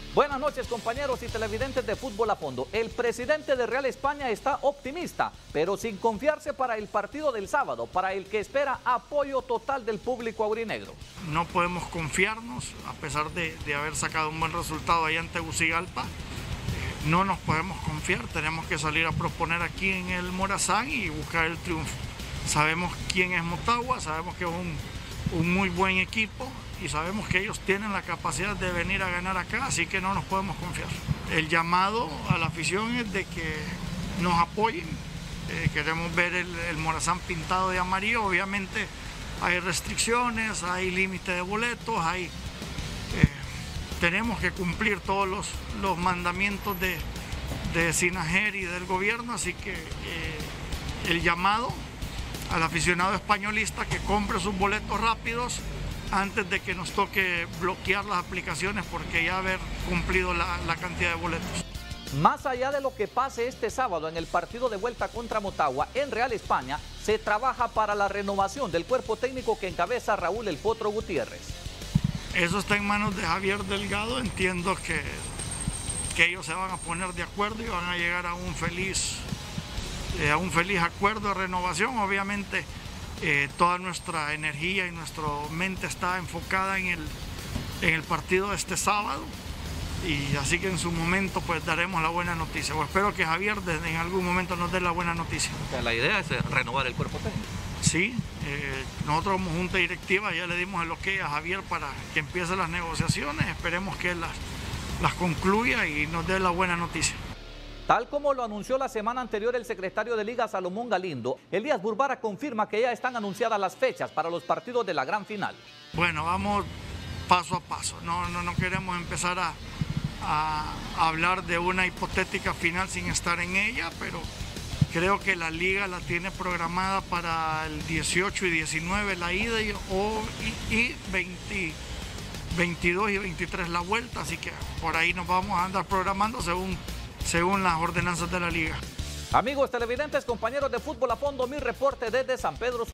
Buenas noches, compañeros y televidentes de Fútbol a Fondo. El presidente de Real España está optimista, pero sin confiarse para el partido del sábado, para el que espera apoyo total del público aurinegro. No podemos confiarnos, a pesar de haber sacado un buen resultado ahí ante Tegucigalpa. No nos podemos confiar, tenemos que salir a proponer aquí en el Morazán y buscar el triunfo. Sabemos quién es Motagua, sabemos que es un muy buen equipo y sabemos que ellos tienen la capacidad de venir a ganar acá, así que no nos podemos confiar. El llamado a la afición es de que nos apoyen. Queremos ver el Morazán pintado de amarillo. Obviamente hay restricciones, hay límite de boletos, tenemos que cumplir todos los mandamientos de Sinajer y del gobierno, así que el llamado al aficionado españolista que compre sus boletos rápidos antes de que nos toque bloquear las aplicaciones porque ya haber cumplido la cantidad de boletos. Más allá de lo que pase este sábado en el partido de vuelta contra Motagua, en Real España se trabaja para la renovación del cuerpo técnico que encabeza Raúl El Potro Gutiérrez. Eso está en manos de Javier Delgado. Entiendo que ellos se van a poner de acuerdo y van a llegar a un feliz acuerdo de renovación. Obviamente toda nuestra energía y nuestra mente está enfocada en el partido de este sábado, y así que en su momento pues daremos la buena noticia, o espero que Javier en algún momento nos dé la buena noticia. La idea es renovar el cuerpo técnico. Sí, nosotros como junta directiva ya le dimos el ok a Javier para que empiece las negociaciones, esperemos que él las concluya y nos dé la buena noticia. Tal como lo anunció la semana anterior el secretario de Liga Salomón Galindo, Elías Burbara confirma que ya están anunciadas las fechas para los partidos de la gran final. Bueno, vamos paso a paso, no queremos empezar a hablar de una hipotética final sin estar en ella, pero creo que la liga la tiene programada para el 18 y 19 la ida y 22 y 23 la vuelta, así que por ahí nos vamos a andar programando según las ordenanzas de la liga. Amigos televidentes, compañeros de Fútbol a Fondo, mi reporte desde San Pedro.